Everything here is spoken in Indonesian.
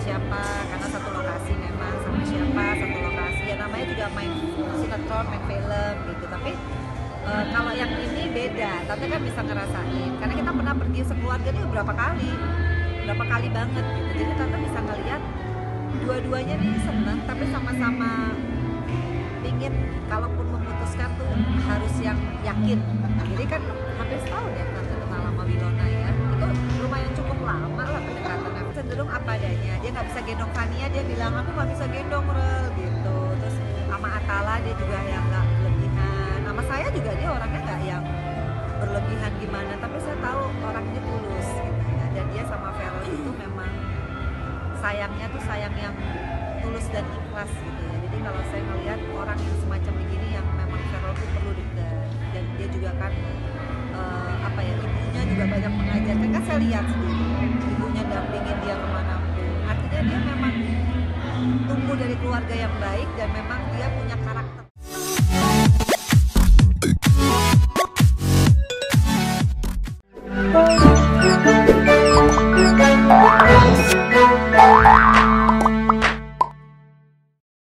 siapa, karena satu lokasi memang sama siapa, satu lokasi ya namanya juga main sinetron, main film gitu. Tapi kalau yang ini beda, tante kan bisa ngerasain karena kita pernah pergi sekeluarga nih berapa kali banget gitu. Jadi tante bisa ngeliat dua-duanya nih seneng tapi sama-sama pingin kalaupun memutuskan tuh harus yang yakin. Jadi kan hampir setahun ya tante kenal sama Wilona ya, itu lumayan cukup lama lah pendekatannya, cenderung apa adanya. Dia nggak bisa gendong Fania, dia bilang aku nggak bisa gendong Rel gitu. Terus sama Atala dia juga yang nggak berlebihan, sama saya juga dia orangnya nggak yang berlebihan gimana, tapi saya tahu orangnya tulus gitu ya. Dan dia sama Vero itu memang sayangnya tuh sayang yang tulus dan ikhlas gitu ya. Jadi kalau saya ngelihat orang yang semacam begini yang memang Vero tuh perlu dekat, dan dia juga kan apa ya, ibunya juga banyak mengajarkan kan, saya lihat sendiri ibunya dampingin dia kemanapun. Artinya dia memang tumbuh dari keluarga yang baik dan memang dia punya karakter.